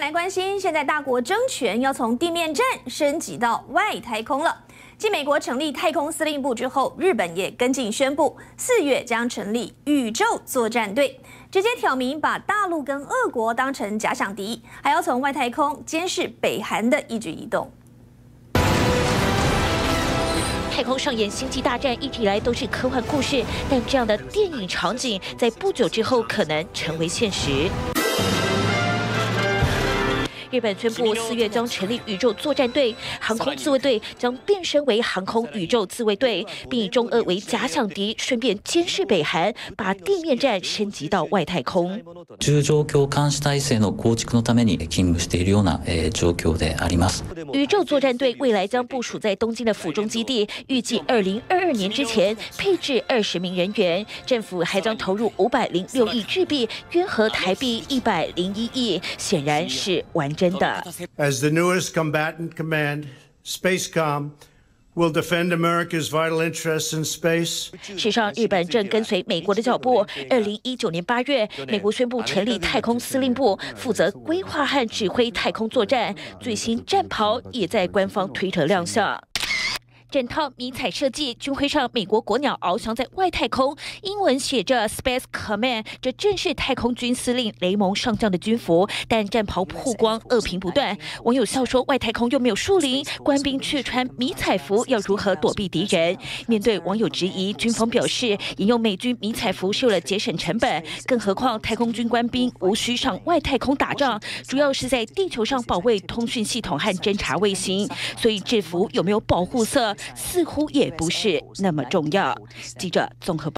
来关心，现在大国争权要从地面战升级到外太空了。继美国成立太空司令部之后，日本也跟进宣布，4月将成立宇宙作战队，直接挑明把大陆跟俄国当成假想敌，还要从外太空监视北韩的一举一动。 太空上演星际大战，一直以来都是科幻故事，但这样的电影场景在不久之后可能成为现实。 日本宣布4月将成立宇宙作战队，航空自卫队将变身为航空宇宙自卫队，并以中俄为假想敌，顺便监视北韩，把地面战升级到外太空。 中状況監視体制の構築のために勤務しているような状況であります。 宇宙作战队未来将部署在东京的府中基地，预计2022年之前配置20名人员。政府还将投入506亿日币，约合台币101亿，显然是玩真。 As the newest combatant command, SpaceCom will defend America's vital interests in space. 事实上，日本正跟随美国的脚步。2019年8月，美国宣布成立太空司令部，负责规划和指挥太空作战。最新战袍也在官方推特亮相。 整套迷彩设计，军徽上美国国鸟翱翔在外太空，英文写着 Space Command， 这正是太空军司令雷蒙上将的军服。但战袍曝光，恶评不断，网友笑说外太空又没有树林，官兵却穿迷彩服，要如何躲避敌人？面对网友质疑，军方表示，引用美军迷彩服是为了节省成本，更何况太空军官兵无需上外太空打仗，主要是在地球上保卫通讯系统和侦察卫星，所以制服有没有保护色？ 似乎也不是那么重要。记者综合报道。